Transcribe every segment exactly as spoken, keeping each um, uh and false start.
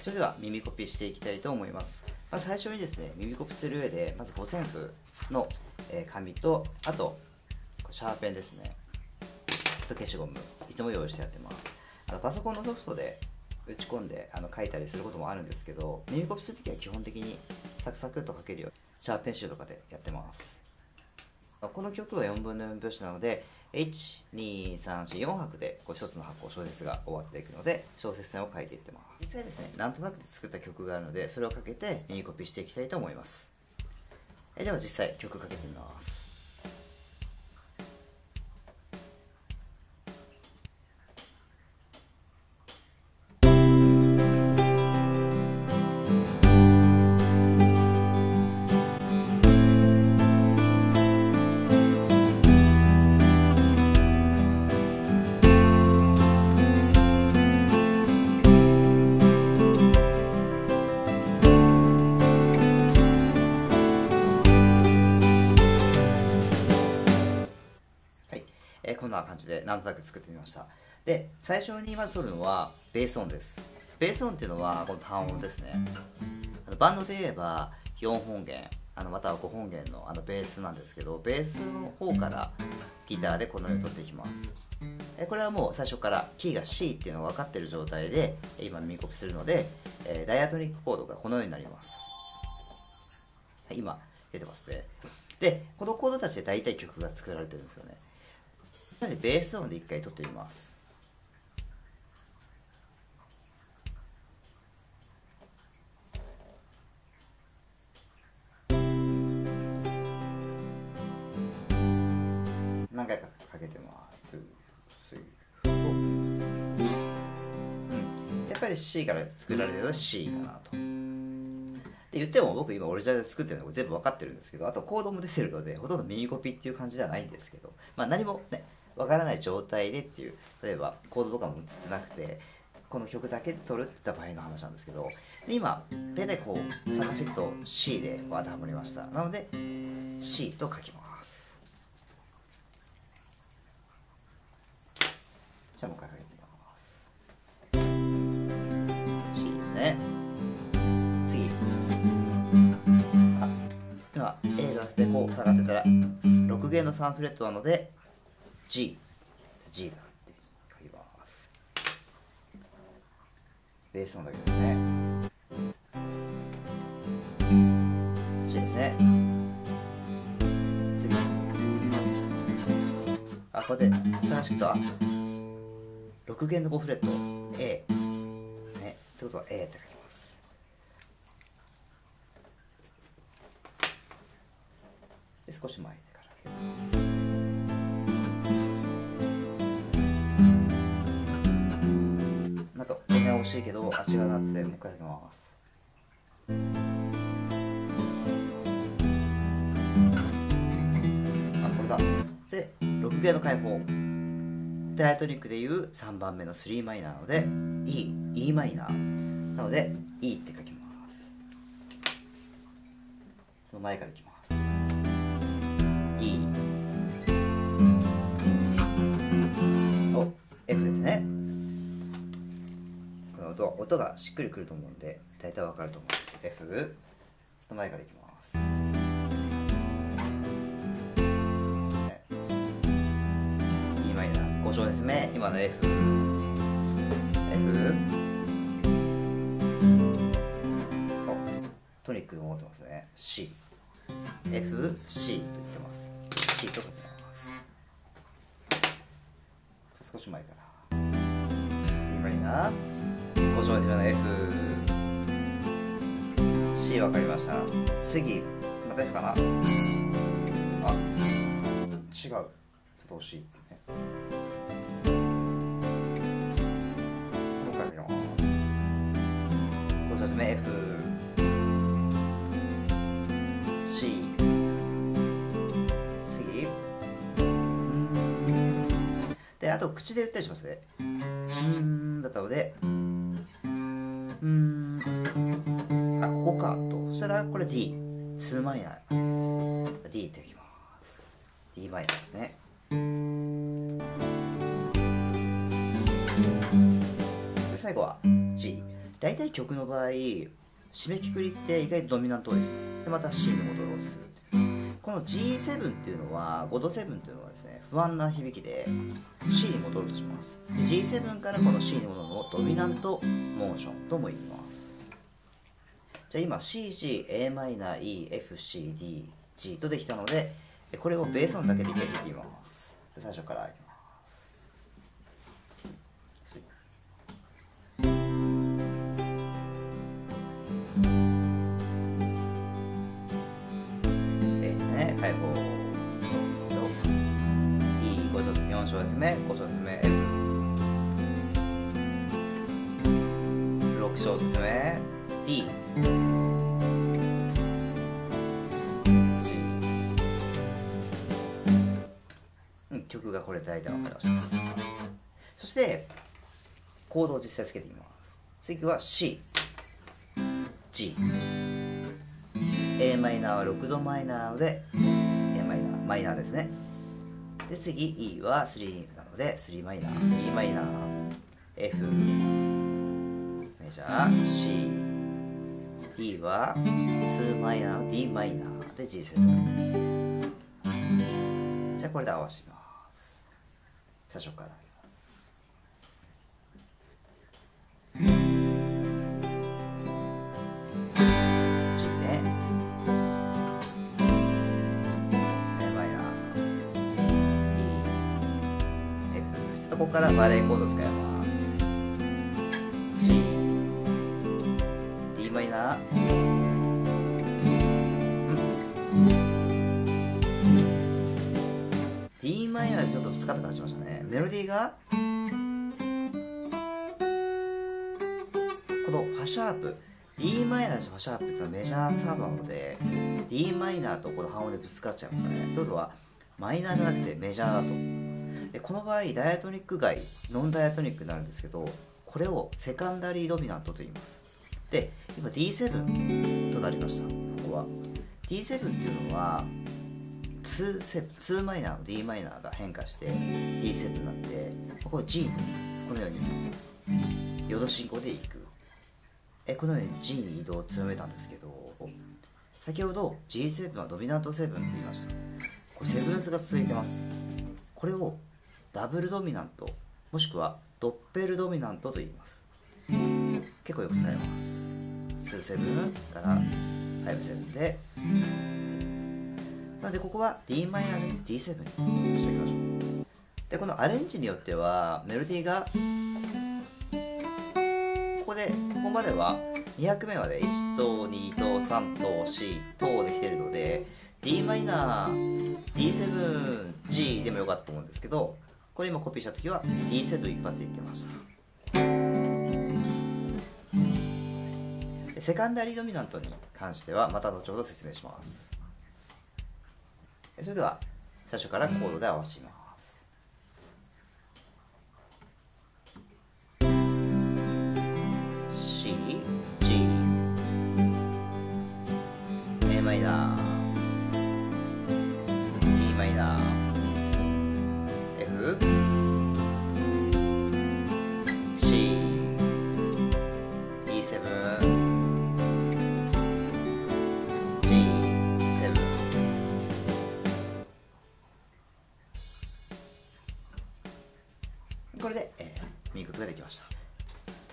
それでは耳コピしていきたいと思います。まず最初にですね、耳コピする上で、まず五線譜の紙と、あと、シャーペンですね。と消しゴム、いつも用意してやってます。あのパソコンのソフトで打ち込んであの書いたりすることもあるんですけど、耳コピするときは基本的にサクサクっと書けるように、シャーペンシューとかでやってます。この曲はよんぶんのよん拍子なので、いち、に、さん、よん、よん拍でこう一つの箱、小説が終わっていくので、小説線を書いていってます。実際ですね、なんとなくで作った曲があるので、それをかけて耳コピしていきたいと思います。えでは実際曲かけてみます。えー、こんな感じでなんとなく作ってみました。で、最初にまず取るのはベース音です。ベース音っていうのはこの単音ですね。あのバンドで言えばよんほん弦、あのまたはごほん弦のあのベースなんですけど、ベースの方からギターでこのように取っていきます。えこれはもう最初からキーが C っていうのが分かっている状態で今耳コピするので、えー、ダイアトニックコードがこのようになります。はい、今出てますね。で、このコードたちで大体曲が作られてるんですよね。なのでベース音で一回取ってみます。何回かかけてます。うん、やっぱり C から作られてるのは C かなと。って言っても僕今オリジナルで作ってるのが全部分かってるんですけど、あとコードも出てるのでほとんど耳コピっていう感じではないんですけど、まあ何もね分からない状態でっていう、例えばコードとかも映ってなくてこの曲だけで撮るって言った場合の話なんですけど、で今大体こう探していくと C で当てはまりました。なので C と書きます。じゃあもう一回書いてみます。 C ですね。次、あ今 A じゃなくてこう下がってたらろく弦のさんフレットなので G G だって書きます。ベース音だけですね。 C ですね。次、あこうやって探していくとろく弦のごフレット A ねってことは A って書きます。で少し前から書きます。なんかこれは惜しいけどあ違うなってもう一回書きます。あこれだ。でろく弦の開放、ダイアトニックでいうさんばんめのスリーマイナーなので E、E マイナーなので E って書きます。その前からいきます。 E、お F ですね。この音音がしっくりくると思うんで大体わかると思います。 F、その前からいきます。ご小節目、今の F、F、トニックを持ってますね。C、F、C と言ってます。C と書きます。少し前から。今いいな。ご小節目の F、C 分かりました。次、また F かな。あ、違う。ちょっと惜しいってね。ご小節目 F、C、次で、あと口で言ったりしますね。うーんだったので、うーんあここかと。そしたらこれ D、にマイナー D っていきます。 D マイナーですね。で最後は G。 大体曲の場合締めくくりって意外とドミナントですね。でまた C に戻ろうとするっていう。この ジーセブン っていうのはごどセブンっていうのはですね、不安な響きで C に戻ろうとします。で ジーセブン からこの C に戻るのをドミナントモーションとも言います。じゃあ今 シージー、エーマイナー、E、F、C、D、G とできたので、これをベース音だけで弾いていきます。最初からいきます。えーね、開放。E、ご小よん小節目、ご小節目、F。ろく小節目、D。曲がこれ大体分かりました。そしてコードを実際つけていきます。次は C、G、A マイナーはろくどマイナーで A マイナー、マイナーですね。で次 E はスリーなのでスリーマイナー、E マイナー、F、メジャー、C、D はにマイナー、D マイナーで ジーセブン。じゃあこれで合わせます。最初から。G ね。A マイナー、E、F。ちょっとここからバレーコード使います。C、D マイナー、D マイナーでちょっとぶつかった感じしましたね。メロディーがこのファシャープ D マイナーとファシャープっていうのはメジャーサードなので D マイナーとこの半音でぶつかっちゃいましたね。ということはマイナーじゃなくてメジャーだと。でこの場合ダイアトニック外ノンダイアトニックになるんですけど、これをセカンダリードミナントと言います。で今 ディーセブン となりました。ここは ディーセブン っていうのはにマイナーの D マイナーが変化して ディーセブン になって、これ G にこのようにヨド進行でいく。えこのように G に移動を強めたんですけど、先ほど ジーセブン はドミナントセブンって言いました。これセブンスが続いてます。これをダブルドミナントもしくはドッペルドミナントと言います。結構よく使います。にセブンからごセブンで、なのでここは D マイナーじゃなくて ディーセブン にしておきましょう。でこのアレンジによってはメロディーがここでここまではに拍目までいちとにとさんとよんとできているので D マイナー ディーセブンジー でもよかったと思うんですけど、これ今コピーした時は ディーセブン 一発でいってました。でセカンダリードミナントに関してはまた後ほど説明します。それでは最初からコードで合わせます。C、G、A マイナー、E マイナー、F、C、ディーセブン、これで、えー、右曲ができました。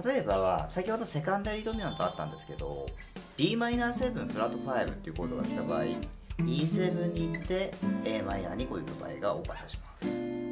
例えばは先ほどセカンダリードミナントあったんですけど ディーマイナーセブン フラットファイブっていうコードが来た場合 イーセブン に行って A マイナーにこう行く場合が多かったりします。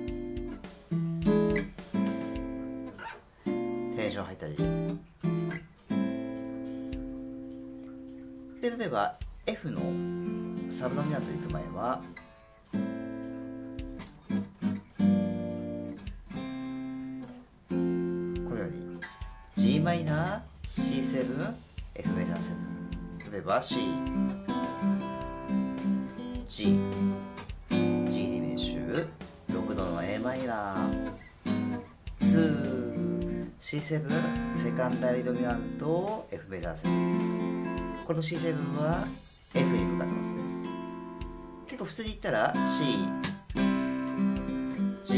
テンション入ったりで、例えば F のサブドミナントに行く前はG マイナー、シーセブン、F メジャーセブン。例えば C、G、G ディミニッシュ、ろくどの A マイナー、に、シーセブン、セカンダリードミナント、F メジャーセブン。この シーセブン は F に向かってますね。結構普通に言ったら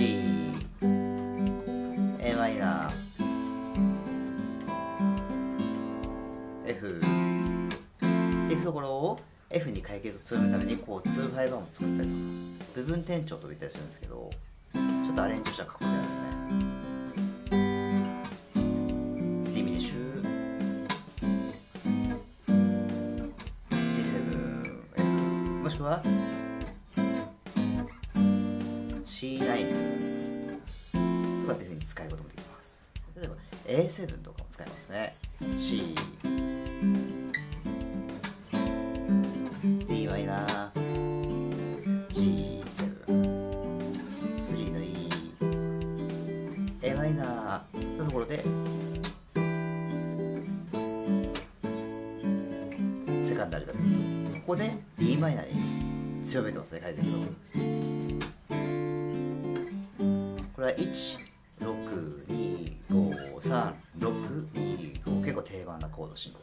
C、G、A マイナー、 ところを F に解決するためにこうにファイブワンを作ったりとか部分転調と言ったりするんですけど、ちょっとアレンジした格好であるんですね。ディミニッシュ シーセブンエフ もしくは シーナイン とかっていうふうに使えることもできます。例えば エーセブン とかも使えますね。 C D マイナー ジーセブン スリーの E A マイナーのところでセカンダリだ。ここで D マイナーに強めてますね、解説を。これはいち、ろく、に、ご、さん、ろく、に、ご、結構定番なコード進行です、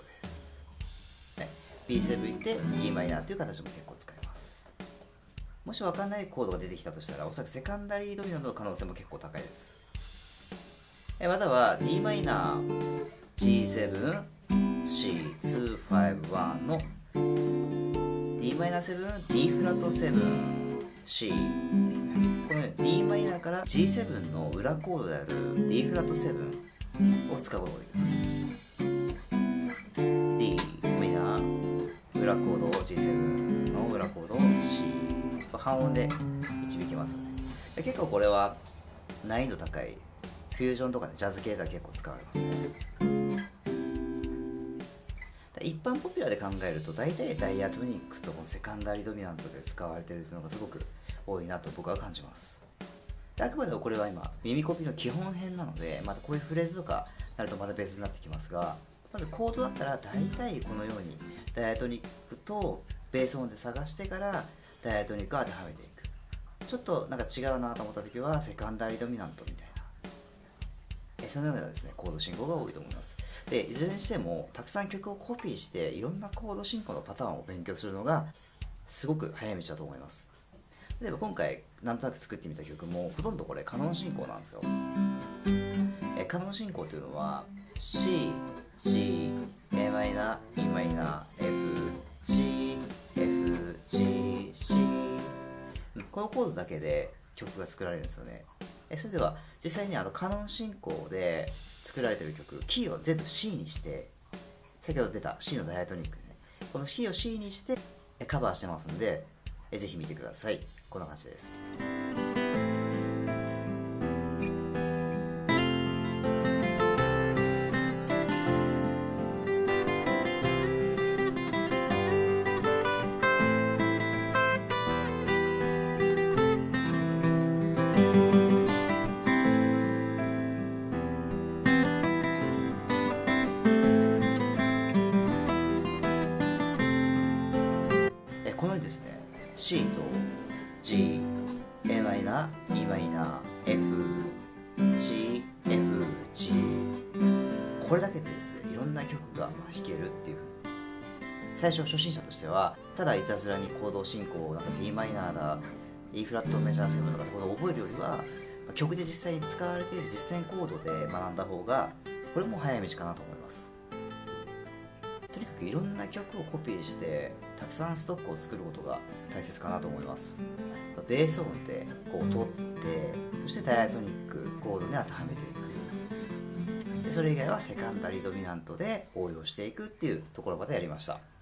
ね、ビーセブン いって E マイナーという形も結構使えます。もし分かんないコードが出てきたとしたら、おそらくセカンダリードミナントの可能性も結構高いです。えまたは D マイナー ジーセブン シーツーファイブワン の D マイナーセブン D フラットセブン C、 この D マイナーから ジーセブン の裏コードである D フラットセブンを使うことができます。 D マイナー裏コードを ジーセブン の裏コードを C 半音で導きます、ね、結構これは難易度高いフュージョンとかね、ジャズ系では結構使われますね。一般ポピュラーで考えると大体ダイアトニックとこのセカンダリードミナントで使われているというのがすごく多いなと僕は感じます。であくまでもこれは今耳コピの基本編なので、またこういうフレーズとかなるとまた別になってきますが、まずコードだったら大体このようにダイアトニックとベース音で探してからダイアトニックを当てはめていく。ちょっとなんか違うなと思った時はセカンダリードミナントみたいな、そのようなですねコード進行が多いと思います。でいずれにしてもたくさん曲をコピーしていろんなコード進行のパターンを勉強するのがすごく早い道だと思います。例えば今回なんとなく作ってみた曲もほとんどこれカノン進行なんですよ。えカノン進行というのは C、G、A マイナー、E マイナー、F、C、F、G、C、このコードだけで曲が作られるんですよね。それでは実際にあのカノン進行で作られている曲、キーを全部 C にして、先ほど出た C のダイアトニックね、このキーを C にしてカバーしてますので、ぜひ見てください。こんな感じです。このようにですね C と G、A マイナー、E マイナー、F、C、F、G、これだけでですねいろんな曲が弾けるっていう。最初初心者としてはただいたずらにコード進行をなんか D マイナーだ E フラットメジャーセブンとかこれを覚えるよりは曲で実際に使われている実践コードで学んだ方がこれも早い道かなと思います。とにかくいろんな曲をコピーしてたくさんストックを作ることが大切かなと思います。ベース音でこう取ってそしてダイアトニックコードに当てはめていく。でそれ以外はセカンダリードミナントで応用していくっていうところまでやりました。